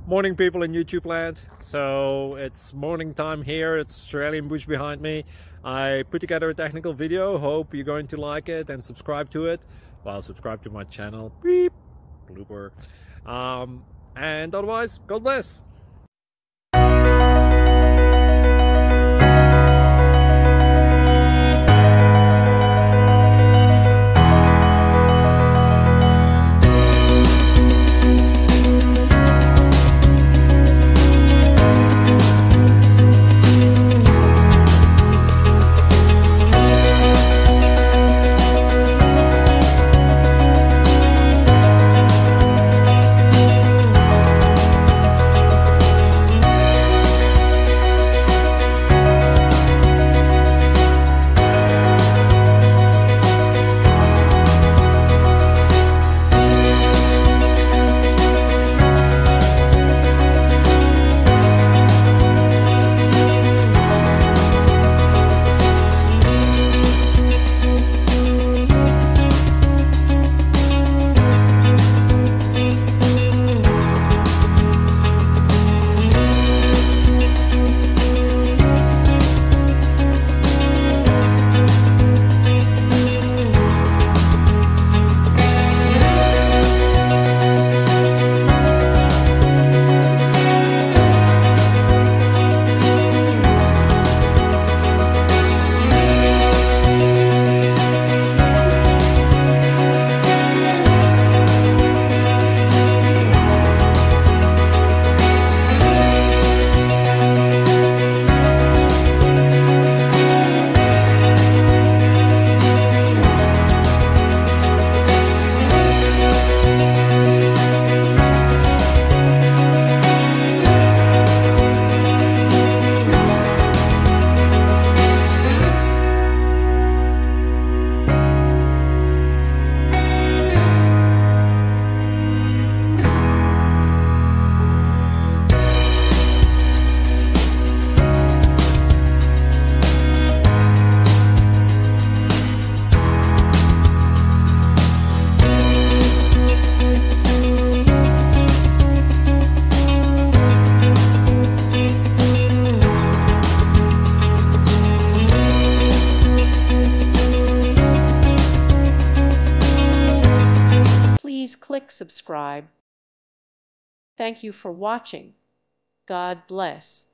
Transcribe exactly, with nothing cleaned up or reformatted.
Morning, people in YouTube land. So it's morning time here. It's Australian bush behind me. I put together a technical video. Hope you're going to like it and subscribe to it. Well, subscribe to my channel. Beep. Blooper. Um, and otherwise, God bless. Please click subscribe. Thank you for watching. God bless.